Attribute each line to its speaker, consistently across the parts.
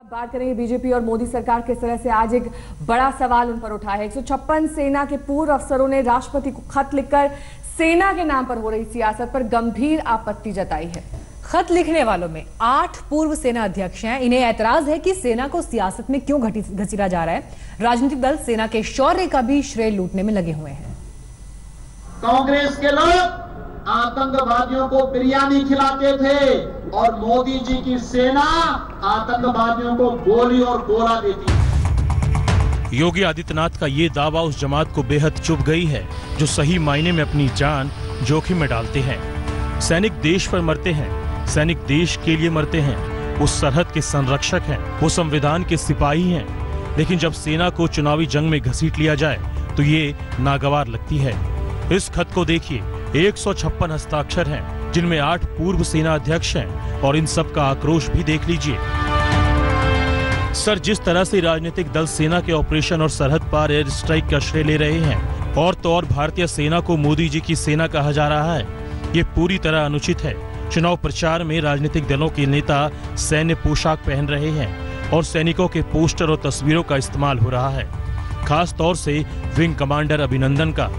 Speaker 1: बात करेंगे बीजेपी और मोदी सरकार किस तरह से आज एक बड़ा सवाल उन पर उठा है। 156 सेना के पूर्व अफसरों ने राष्ट्रपति को खत लिखकर सेना के नाम पर हो रही सियासत पर गंभीर आपत्ति जताई है।
Speaker 2: खत लिखने वालों में 8 पूर्व सेना अध्यक्ष हैं। इन्हें ऐतराज है कि सेना को सियासत में क्यों घसीटा जा रहा है। राजनीतिक दल सेना के शौर्य का भी श्रेय लूटने में लगे हुए हैं।
Speaker 3: कांग्रेस के लोग आतंकवादियों को बिरयानी खिलाते थे और मोदी जी की सेना आतंकवादियों को गोली और गोला देती।
Speaker 4: योगी आदित्यनाथ का ये दावा उस जमात को बेहद चुभ गई है जो सही मायने में अपनी जान जोखिम में डालते हैं। सैनिक देश पर मरते हैं, सैनिक देश के लिए मरते हैं, वो सरहद के संरक्षक हैं, वो संविधान के सिपाही हैं। लेकिन जब सेना को चुनावी जंग में घसीट लिया जाए तो ये नागवार लगती है। इस खत को देखिए, 156 हस्ताक्षर हैं, जिनमें 8 पूर्व सेना अध्यक्ष हैं और इन सब का आक्रोश भी देख लीजिए। सर, जिस तरह से राजनीतिक दल सेना के ऑपरेशन और सरहद पार एयर स्ट्राइक का श्रेय ले रहे हैं और तो और भारतीय सेना को मोदी जी की सेना कहा जा रहा है, ये पूरी तरह अनुचित है। चुनाव प्रचार में राजनीतिक दलों के नेता सैन्य पोशाक पहन रहे हैं और सैनिकों के पोस्टर और तस्वीरों का इस्तेमाल हो रहा है, खास तौर से विंग कमांडर अभिनंदन का।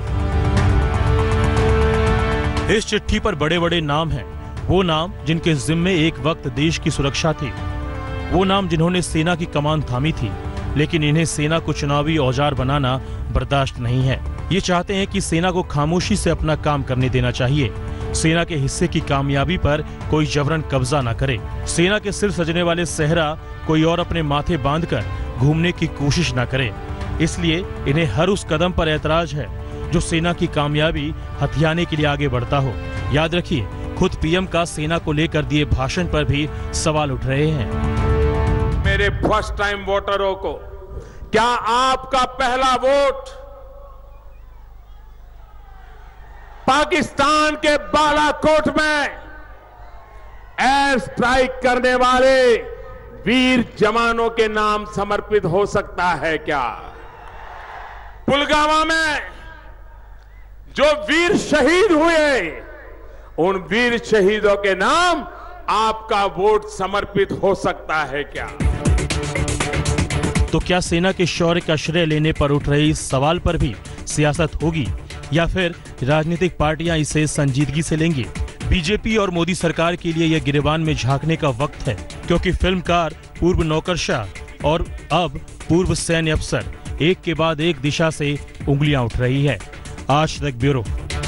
Speaker 4: इस चिट्ठी पर बड़े बड़े नाम हैं, वो नाम जिनके जिम्मे एक वक्त देश की सुरक्षा थी, वो नाम जिन्होंने सेना की कमान थामी थी। लेकिन इन्हें सेना को चुनावी औजार बनाना बर्दाश्त नहीं है। ये चाहते हैं कि सेना को खामोशी से अपना काम करने देना चाहिए। सेना के हिस्से की कामयाबी पर कोई जबरन कब्जा न करे। सेना के सिर सजने वाले सेहरा कोई और अपने माथे बांधकर घूमने की कोशिश न करे। इसलिए इन्हें हर उस कदम पर ऐतराज है जो सेना की कामयाबी हथियाने के लिए आगे बढ़ता हो। याद रखिए, खुद पीएम का सेना को लेकर दिए भाषण पर भी सवाल उठ रहे हैं।
Speaker 5: मेरे फर्स्ट टाइम वोटरों को, क्या आपका पहला वोट पाकिस्तान के बालाकोट में एयर स्ट्राइक करने वाले वीर जवानों के नाम समर्पित हो सकता है क्या? पुलवामा में जो वीर शहीद हुए, उन वीर शहीदों के नाम आपका वोट समर्पित हो सकता है क्या?
Speaker 4: तो क्या सेना के शौर्य का श्रेय लेने पर उठ रहे इस सवाल पर भी सियासत होगी या फिर राजनीतिक पार्टियां इसे संजीदगी से लेंगी? बीजेपी और मोदी सरकार के लिए यह गिरेबान में झांकने का वक्त है, क्योंकि फिल्मकार, पूर्व नौकरशाह और अब पूर्व सैन्य अफसर एक के बाद एक दिशा से उंगलियां उठ रही है। आज तक ब्यूरो।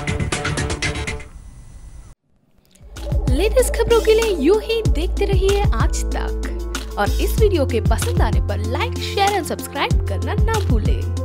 Speaker 6: लेटेस्ट खबरों के लिए यूं ही देखते रहिए आज तक और इस वीडियो के पसंद आने पर लाइक, शेयर और सब्सक्राइब करना ना भूलें।